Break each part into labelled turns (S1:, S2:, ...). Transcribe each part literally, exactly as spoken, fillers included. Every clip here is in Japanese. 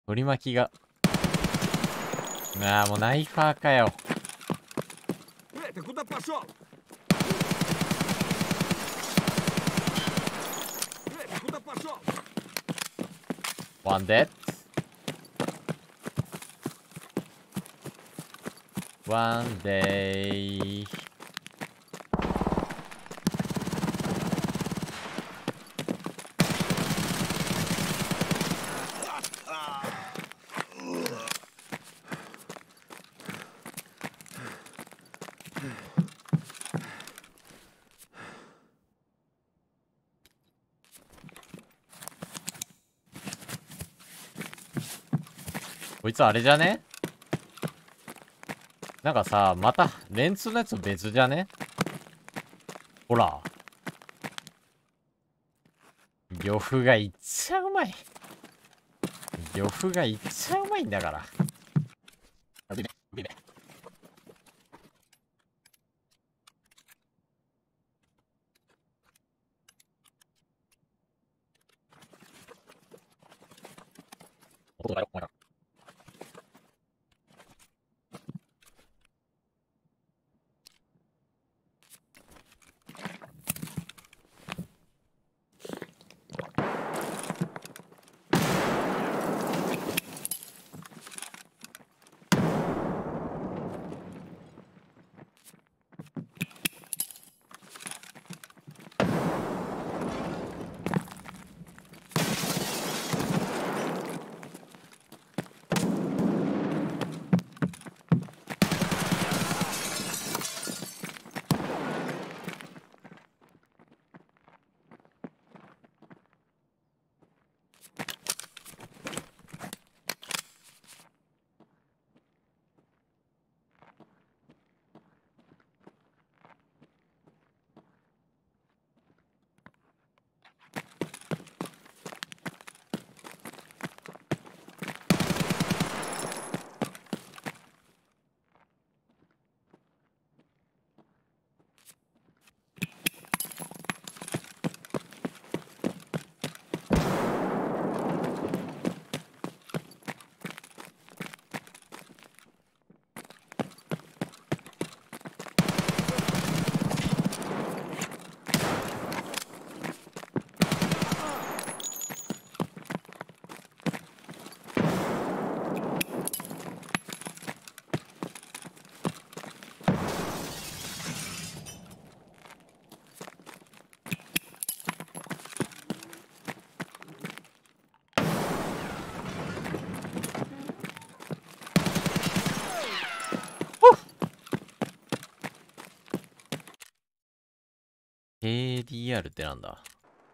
S1: 取り巻きが。ああ、もうナイファーかよ。ワンデッワンデイ。こいつあれじゃね？なんかさ、また、レンツのやつ別じゃね？ほら。呂布がいっちゃうまい。呂布がいっちゃうまいんだから。ビベ、ビベ。音だよ、お前ら。ケーディーアール ってなんだ？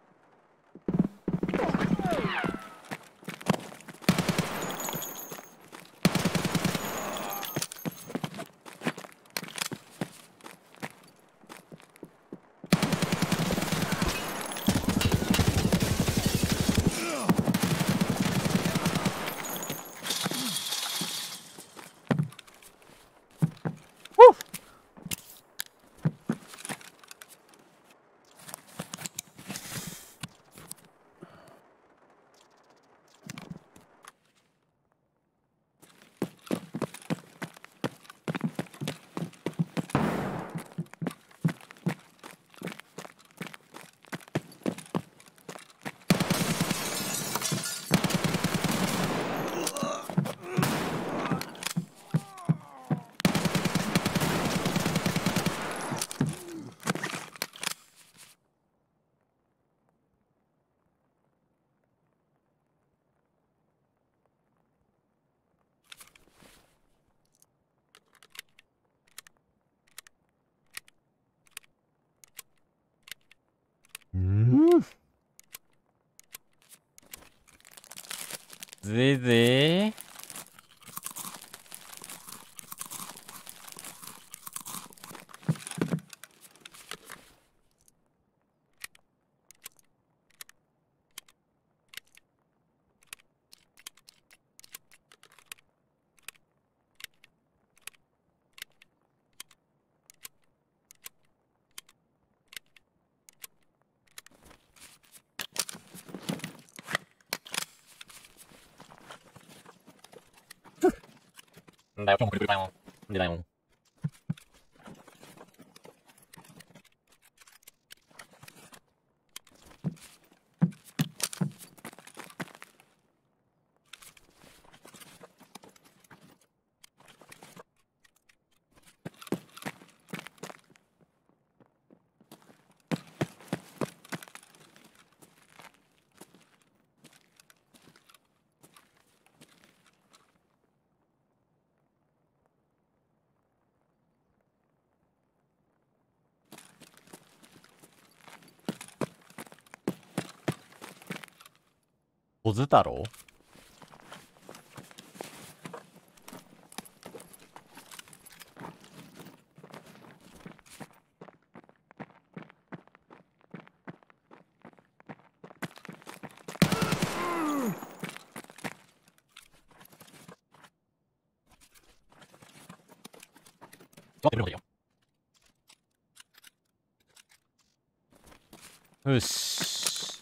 S1: んぜぜー。 んだよ、今日もくるくるだよ。んでだよ。小津太郎。待ってくれよ。よし。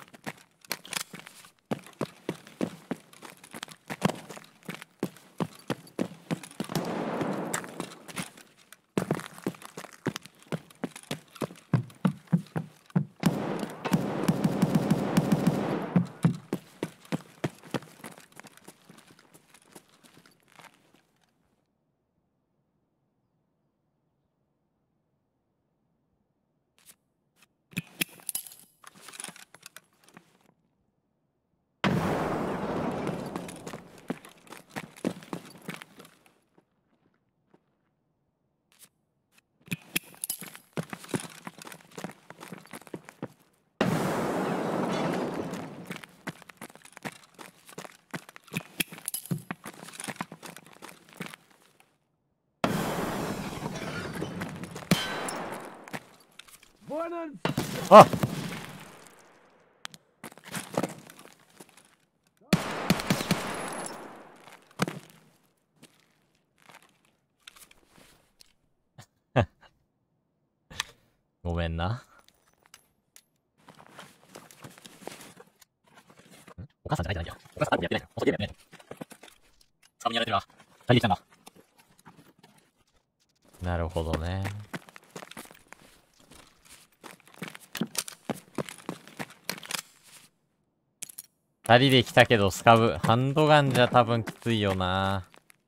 S1: あごめんな。お母さんじゃないんだよ。お母さんやってないよ。遅ゲームやってないよ。つかみやられてるわ。大激ちゃんだ。なるほどね。二人で来たけどスカブ、ハンドガンじゃ多分きついよな。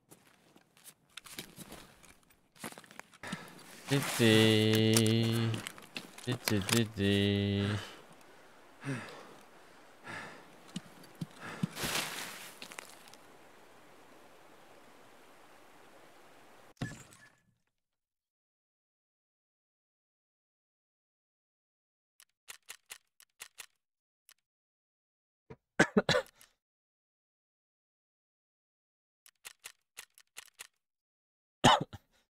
S1: じじー。じじじじー。